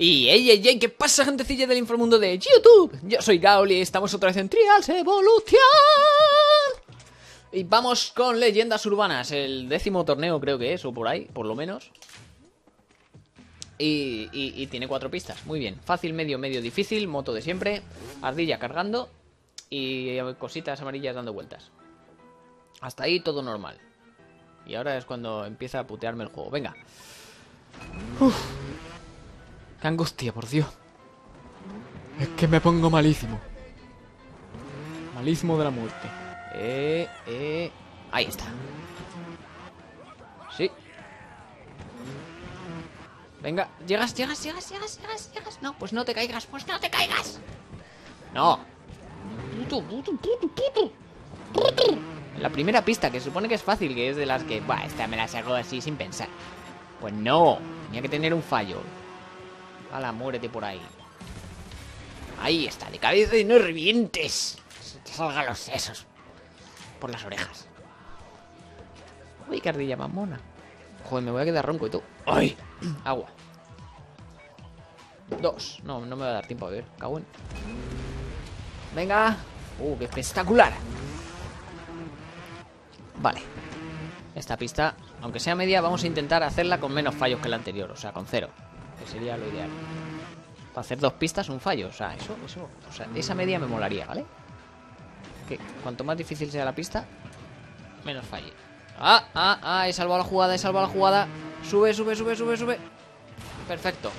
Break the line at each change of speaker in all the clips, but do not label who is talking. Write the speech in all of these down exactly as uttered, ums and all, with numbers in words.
Y ey, ey, ey, ¿qué pasa, gentecilla del inframundo de YouTube? Yo soy Gaul y estamos otra vez en Trials Evolution. Y vamos con Leyendas Urbanas, el décimo torneo creo que es, o por ahí, por lo menos. Y, y, y tiene cuatro pistas, muy bien. Fácil, medio, medio, difícil, moto de siempre, ardilla cargando y cositas amarillas dando vueltas. Hasta ahí todo normal. Y ahora es cuando empieza a putearme el juego, venga. Uf. ¡Qué angustia, por Dios! Es que me pongo malísimo. Malísimo de la muerte. Eh, eh... Ahí está. Sí. Venga, llegas, llegas, llegas, llegas, llegas, llegas. No, pues no te caigas, pues no te caigas. No. Puto, puto, puto, puto. Puto. La primera pista, que se supone que es fácil, que es de las que... Buah, esta me la saco así sin pensar. Pues no, tenía que tener un fallo. Hala, muérete por ahí. Ahí está, de cabeza y no revientes. Se te salgan los sesos por las orejas. Uy, qué ardilla más mona. Joder, me voy a quedar ronco y todo. ¡Ay! Agua. Dos. No, no me va a dar tiempo a ver. Cago en... Venga. Uh, qué espectacular. Vale. Esta pista, aunque sea media, vamos a intentar hacerla con menos fallos que la anterior. O sea, con cero. Que sería lo ideal. Para hacer dos pistas, un fallo. O sea, eso, eso. O sea, esa media me molaría, ¿vale? Que cuanto más difícil sea la pista, menos falle. Ah, ah, ah, he salvado la jugada, he salvado la jugada. Sube, sube, sube, sube, sube. Perfecto.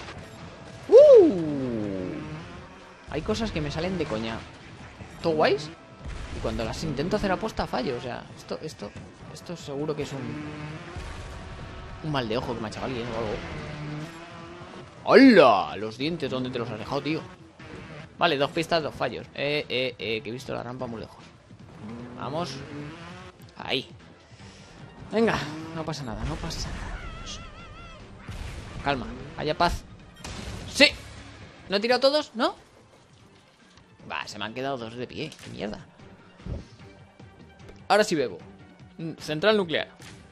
Uh. Hay cosas que me salen de coña. ¿Todo guays? Y cuando las intento hacer aposta, fallo. O sea, esto, esto, esto seguro que es un Un mal de ojo que me ha echado alguien o algo. ¡Hola! Los dientes, ¿dónde te los has dejado, tío? Vale, dos pistas, dos fallos. Eh, eh, eh, que he visto la rampa muy lejos. Vamos. Ahí. Venga, no pasa nada, no pasa nada. Calma, haya paz. ¡Sí! ¿No he tirado todos? ¿No? Va, se me han quedado dos de pie. ¡Qué mierda! Ahora sí bebo. Central nuclear.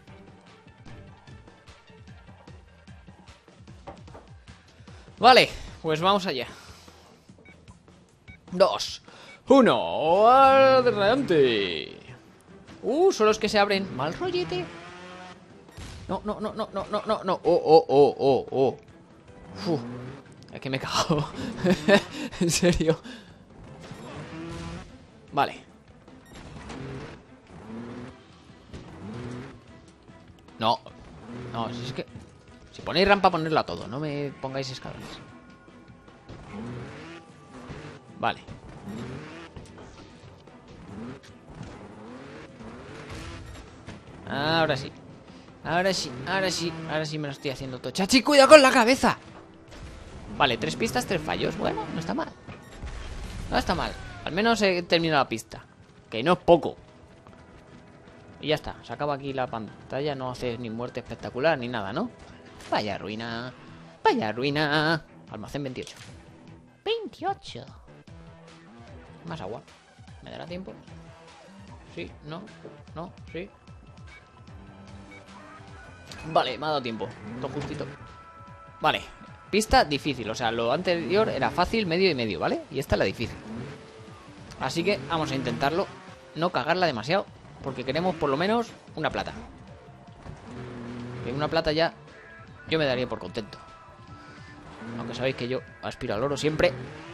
Vale, pues vamos allá. Dos. Uno. Adelante. Uh, son los que se abren. Mal rollete. No, no, no, no, no, no, no, no. Oh, oh, oh, oh, oh. Uf, es que me he cagado. En serio. Vale. No. No, si es que... Si ponéis rampa, ponedla todo. No me pongáis escalones. Vale. Ahora sí. Ahora sí, ahora sí. Ahora sí me lo estoy haciendo todo. ¡Chachi, cuidado con la cabeza! Vale, tres pistas, tres fallos. Bueno, no está mal. No está mal. Al menos he terminado la pista. Que no es poco. Y ya está. Se acaba aquí la pantalla. No hace ni muerte espectacular ni nada, ¿no? Vaya ruina. Vaya ruina. Almacén veintiocho. veintiocho. Más agua. ¿Me dará tiempo? Sí, no, no, sí. Vale, me ha dado tiempo. Todo justito. Vale. Pista difícil. O sea, lo anterior era fácil, medio y medio, ¿vale? Y esta es la difícil. Así que vamos a intentarlo. No cagarla demasiado. Porque queremos por lo menos una plata. Que una plata ya yo me daría por contento. Aunque sabéis que yo aspiro al oro siempre.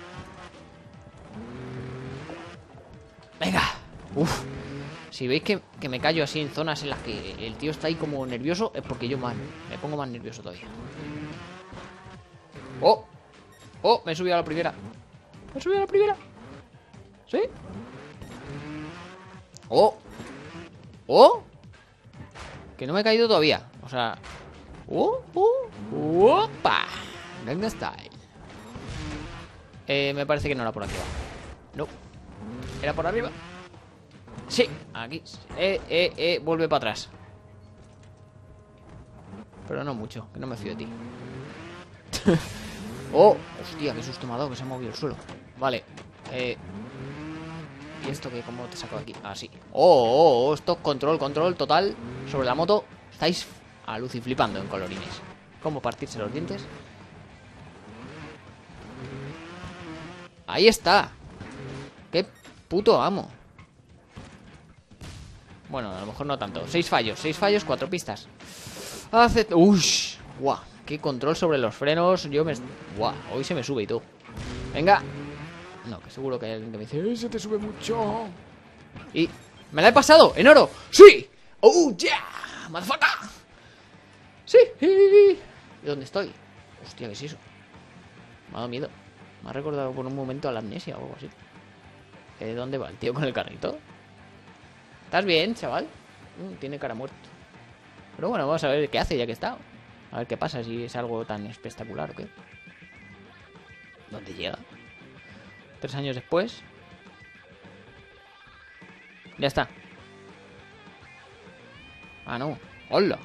Venga. Uf. Si veis que, que me callo así en zonas en las que el tío está ahí como nervioso, es porque yo más, me pongo más nervioso todavía. ¡Oh! ¡Oh! Me he subido a la primera. Me he subido a la primera. ¿Sí? ¡Oh! ¡Oh! Que no me he caído todavía. O sea... ¡Oh! ¡Oh! ¡Opa! Venga, style. Eh, me parece que no era por aquí abajo. No. Era por arriba. Sí, aquí. Eh, eh, eh, vuelve para atrás. Pero no mucho, que no me fío de ti. Oh, hostia, qué susto me ha dado, que se ha movido el suelo. Vale, eh... ¿y esto que cómo te saco de aquí? Ah, sí. Oh, oh, oh, esto, control, control total sobre la moto. Estáis a luz y flipando en colorines. ¿Cómo partirse los dientes? Ahí está. Qué puto amo. Bueno, a lo mejor no tanto. Seis fallos, seis fallos, cuatro pistas. Hace... Ush. Guau. Qué control sobre los frenos. Yo me... Guau. Hoy se me sube y tú. Venga. No, que seguro que hay alguien que me dice, ¡eh, se te sube mucho! Y... ¡me la he pasado! ¡En oro! ¡Sí! ¡Oh, yeah! ¡Motherfucker! ¡Sí! ¿Y dónde estoy? Hostia, ¿qué es eso? Me ha dado miedo. Me ha recordado por un momento a la amnesia o algo así. ¿Eh, ¿Dónde va el tío con el carrito? ¿Estás bien, chaval? Mm, tiene cara muerto. Pero bueno, vamos a ver qué hace ya que está. A ver qué pasa, si es algo tan espectacular o qué. ¿Dónde llega? Tres años después. Ya está. Ah, no. ¡Hola!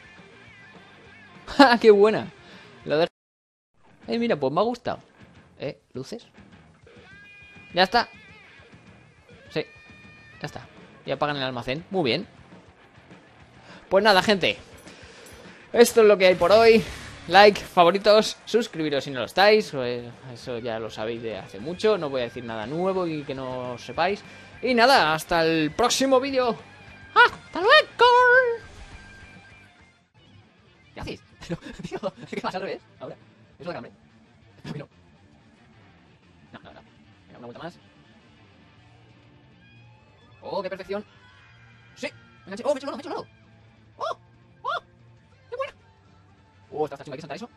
¡Ja, qué buena! Lo de... Eh, mira, pues me ha gustado. Eh, luces. Ya está. Sí, ya está. Y apagan el almacén. Muy bien. Pues nada, gente. Esto es lo que hay por hoy. Like, favoritos, suscribiros si no lo estáis. Eso ya lo sabéis de hace mucho. No voy a decir nada nuevo y que no sepáis. Y nada, hasta el próximo vídeo. ¡Hasta luego! ¿Qué haces? Tío, ¿qué pasa al revés? Ahora. Eso de hambre. No, no. No, no, no. Venga, una vuelta más. ¡Oh, qué perfección! ¡Sí! ¡Me enganché! ¡Oh, me he hecho el lado! ¡Me he hecho el lado! ¡Oh! ¡Oh! ¡Qué buena! ¡Oh, está, está chunga! Hay que saltar eso.